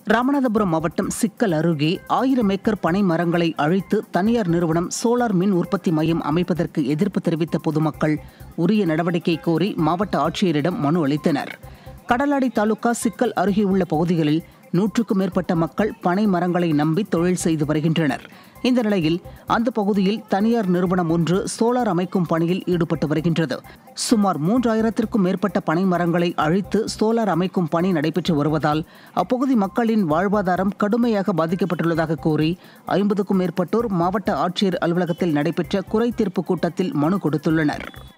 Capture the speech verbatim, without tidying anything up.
ராமநாதபுரம் மாவட்டம் சிக்கல் அருகே ஆயிரம் ஏக்கர் பனை மரங்களை அழித்து தனியார் நிறுவனம் சோலார் மின் உற்பத்தி மையம் அமைப்பதற்கு எதிர்ப்பு தெரிவித்த பொதுமக்கள் உரிய நடவடிக்கை கோரி மாவட்ட ஆட்சியரிடம் மனு அளித்தனர். கடலாடி தாலுகா சிக்கல் அருகே உள்ள பகுதிகளில் நூற்றுக்கும் மேற்பட்ட மக்கள் பனை மரங்களை நம்பி தொழில் செய்து வருகின்றனர். இந்த நிலையில் அந்த பகுதியில் தனியார் நிறுவனம் ஒன்று சோலார் அமைக்கும் பணியில் ஈடுபட்டு வருகின்றது. சுமார் மூன்றாயிரத்திற்கும் மேற்பட்ட பனை மரங்களை அழித்து சோலார் அமைக்கும் பணி நடைபெற்று வருவதால் அப்பகுதி மக்களின் வாழ்வாதாரம் கடுமையாக பாதிக்கப்பட்டுள்ளதாக கூறி ஐம்பதுக்கும் மேற்பட்டோர் மாவட்ட ஆட்சியர் அலுவலகத்தில் நடைபெற்ற குறை தீர்ப்பு கூட்டத்தில் மனு கொடுத்துள்ளனர்.